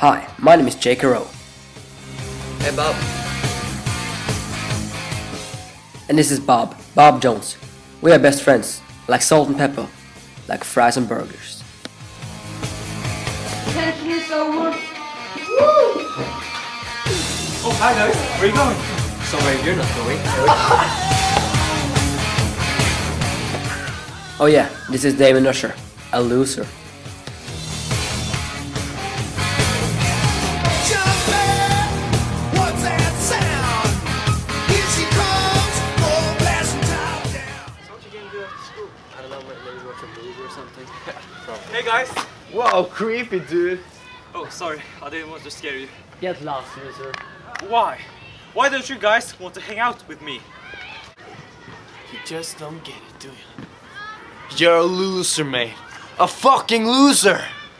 Hi, my name is Jake Rowe. Hey Bob. And this is Bob Jones. We are best friends, like salt and pepper, like fries and burgers. Attention is over. Woo! Oh, hi guys. Where are you going? Somewhere you're not going. Oh yeah, this is Damon Usher, a loser. Hey guys! Wow, creepy dude. Oh, sorry, I didn't want to scare you. Get lost, loser. Why? Why don't you guys want to hang out with me? You just don't get it, do you? You're a loser, mate. A fucking loser!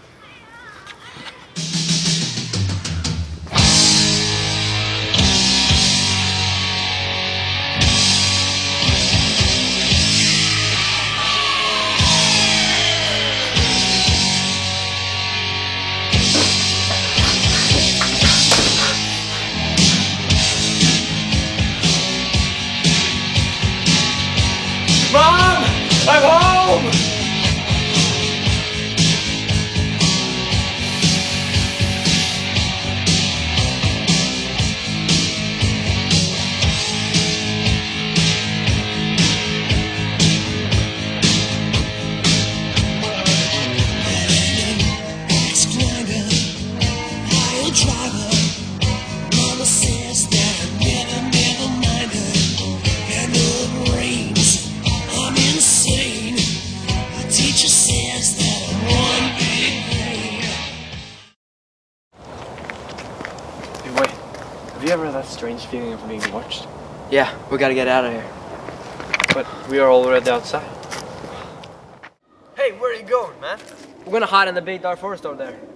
Mom! I'm home! Wait, have you ever had that strange feeling of being watched? Yeah, we gotta get out of here. But we are already outside. Hey, where are you going, man? We're gonna hide in the big dark forest over there.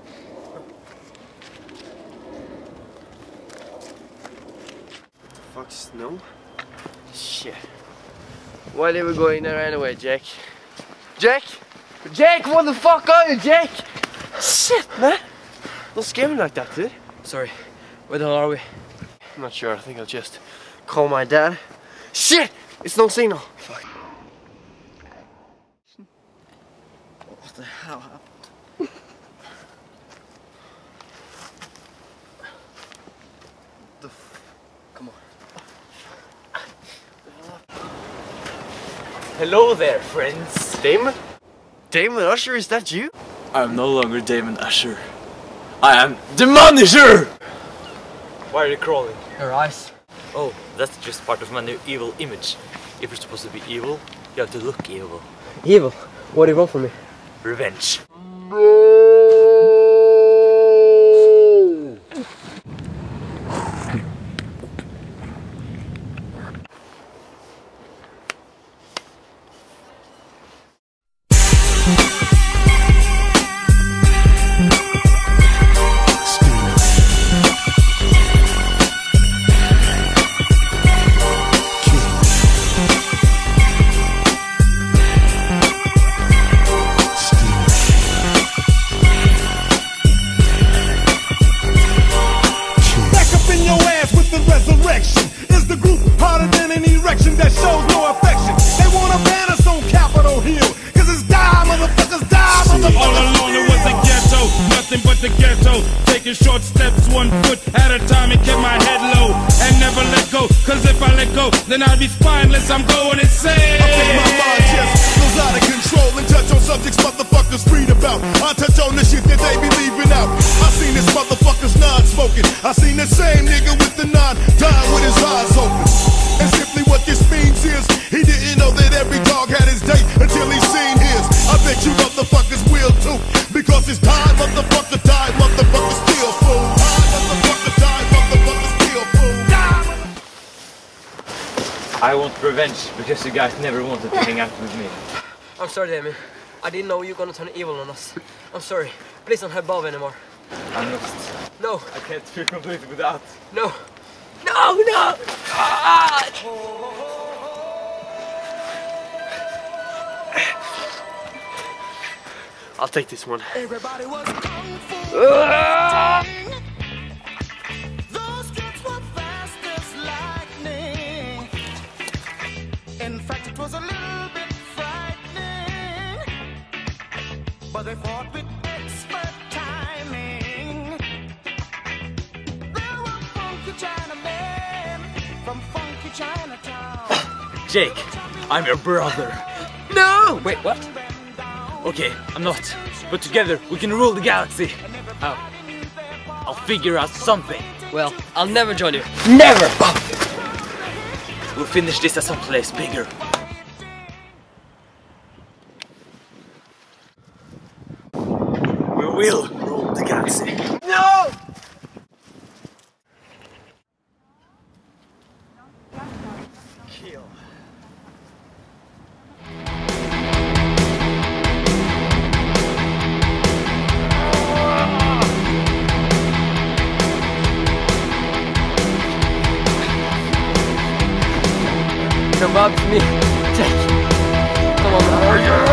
Fuck, snow? Shit. Why did we go in there anyway, Jake? Jake? Jake, what the fuck are you, Jake? Shit, man. Don't scare me like that, dude. Sorry, where the hell are we? I'm not sure. I think I'll just call my dad. Shit! It's no signal. Fuck. What the hell happened? Come on. Hello there, friends. Damon? Damon Usher, is that you? I'm no longer Damon Usher. I am the Manager! Why are you crawling? Your eyes. Oh, that's just part of my new evil image. If you're supposed to be evil, you have to look evil. Evil? What do you want from me? Revenge. That shows no affection. They want to ban us on Capitol Hill, cause it's die, motherfuckers, die, motherfuckers. All along it was a ghetto, nothing but the ghetto. Taking short steps, 1 foot at a time, and kept my head low and never let go. Cause if I let go, then I'll be spineless. I'm going insane. I think my mind just goes out of control and touch on subjects motherfuckers read about. I touch on the shit that they be leaving out. I seen this motherfucker's non-smoking. I seen the same nigga with the non dying with his eyes open. And simply what this means is he didn't know that every dog had his day until he seen his. I bet you motherfuckers will too, because it's time, motherfucker, die, motherfucker, still fool. Die, motherfucker, die, motherfucker, still fool. Die. I want revenge because you guys never wanted to hang out with me. I'm sorry, Damien. I didn't know you were gonna turn evil on us. I'm sorry. Please don't have Bob anymore. I'm lost. No. I can't feel complete without. No. No, no! Ah! I'll take this one. Everybody was kung fu. Those kids were fast as lightning. In fact, it was a little bit frightening, but they fought with expert timing. They were funky Chinamen from funky Chinatown. Jake, I'm your brother. No! Wait, what? Okay, I'm not. But together we can rule the galaxy. How? I'll figure out something. Well, I'll never join you. Never! We'll finish this at some place bigger. We will rule the galaxy. No! Kill. No, Bob, it's me. Jake. Come on, Bob.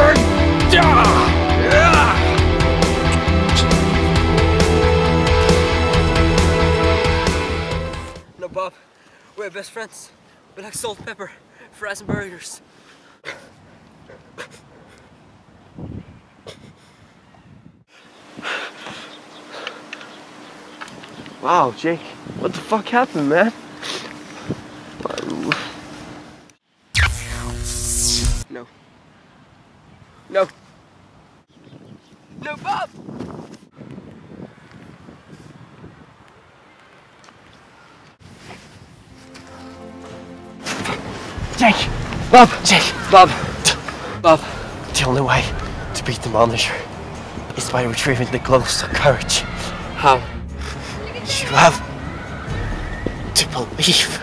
No, Bob. We're best friends. We like salt, pepper, fries and burgers. Wow, Jake, what the fuck happened, man? No. No. No, Bob! Jake! Bob! Jake! Bob! Bob! The only way to beat the Monitor is by retrieving the glows of courage. How? You have to believe.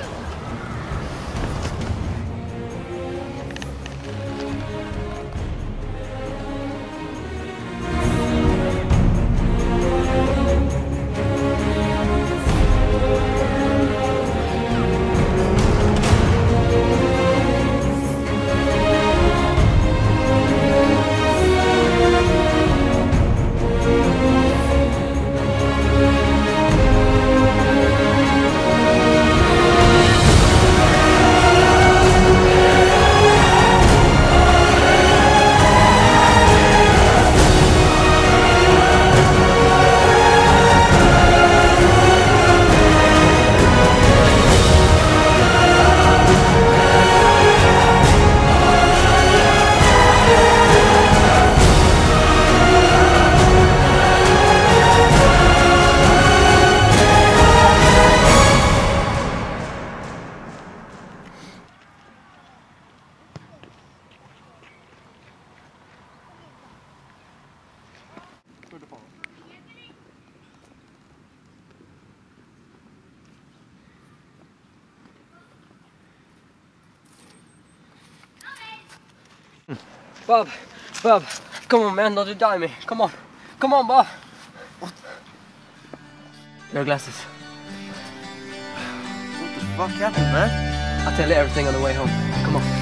Bob! Bob! Come on, man, don't you die me. Come on. Come on, Bob! What? Your glasses. What the fuck happened, man? I'll tell you everything on the way home. Come on.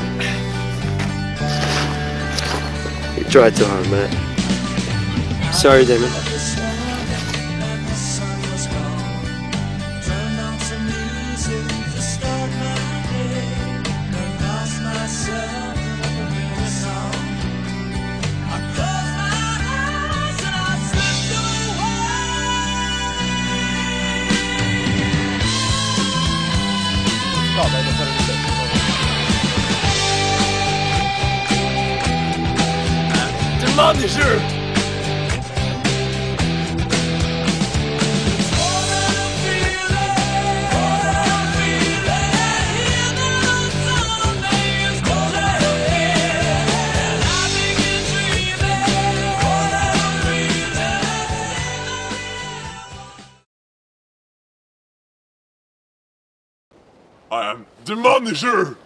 You tried too hard, man. Sorry, Damon. The Monitor! I am the Monitor!